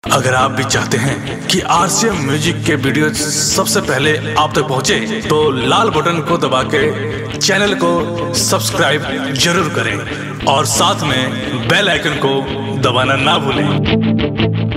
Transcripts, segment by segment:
अगर आप भी चाहते हैं कि आरसीएम म्यूजिक के वीडियो सबसे पहले आप तक पहुंचे, तो लाल बटन को दबा के चैनल को सब्सक्राइब जरूर करें और साथ में बेल आइकन को दबाना ना भूलें।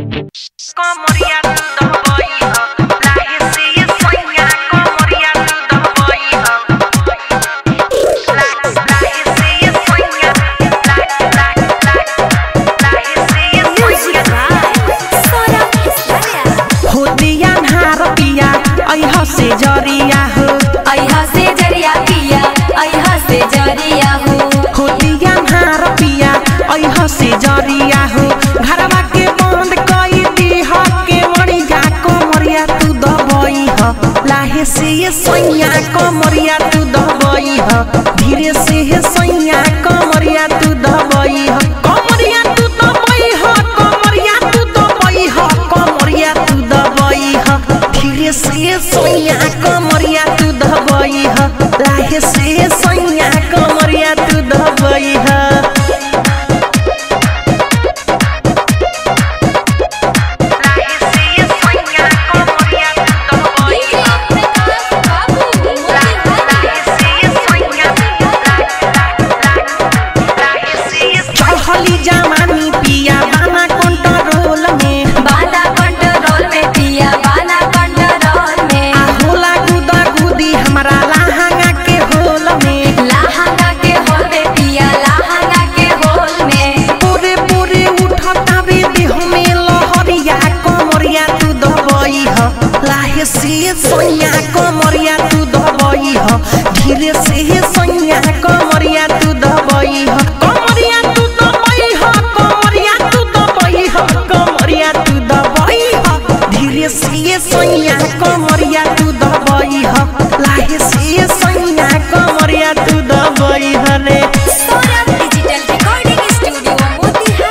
से जरिया हो अइहा से जरिया पिया अइहा से जरिया हो होतिया हार पिया अइहा से जरिया हो घरवा के बंद कई दी ह के मरिया कमरिया तू दबई ह लाहे से ये सैया कमरिया तू दबई ह धीरे से हे सैया कमरिया तू दबई ह कमरिया तू दबई ह कमरिया तू दबई ह कमरिया तू दबई ह धीरे से सैया कमरिया तू दबई ह लाहे से सैया कमरिया तू दबई ह। चढ़ली जवानी पिया बाना कंट्रोल में पिया बाना कंट्रोल में आ होला गुदा गुदी हमरा लहंगा के होल में लहंगा के होल में पिया लहंगा के होल में पूरे पूरे उठता बे देह में लहरिया कमरिया तू दबई ह लाहे से सैया कमरिया तू दबई ह धीरे से सैया कमरिया तू दबई ह कमरिया तू दबई ह कमरिया तू दबई ह कमरिया तू दबई ह धीरे से सैया कमरिया तू दबई ह लाहे से सैया कमरिया तू दबई ह रे। Saurabh digital recording studio Motihari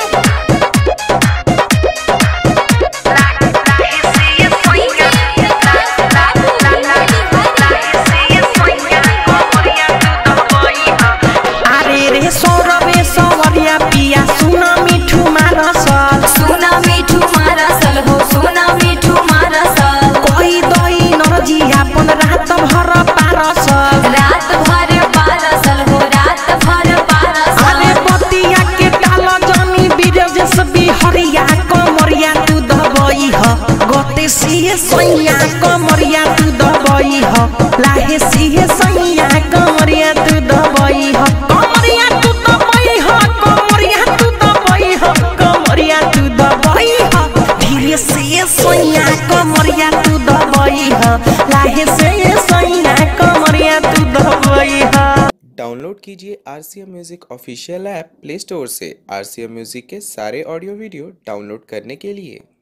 अरे रे सौरभे सवरिया पिया सुना मिठू मारसल सुना मिठू मारसल हो सुना मिठू मारसल कोई दई नरजी अपन रात भर पारसल रात भर पारसल हो रात भर पारसल अरे बतिया के डाल जानी बिरजस बिहरिया कमरिया तू दबई ह गते से सैया कमरिया तू दबई ह लाहे से सैया कमरिया तू दबई ह कमरिया तू दबई ह कमरिया तू दबई ह कमरिया तू दबई ह धीरे से सैया कमरिया तू दबई ह लाहे से सैया कमरिया तू दबई ह। डाउनलोड कीजिए RCM music official app play store से। आरसीएम म्यूजिक के सारे ऑडियो वीडियो डाउनलोड करने के लिए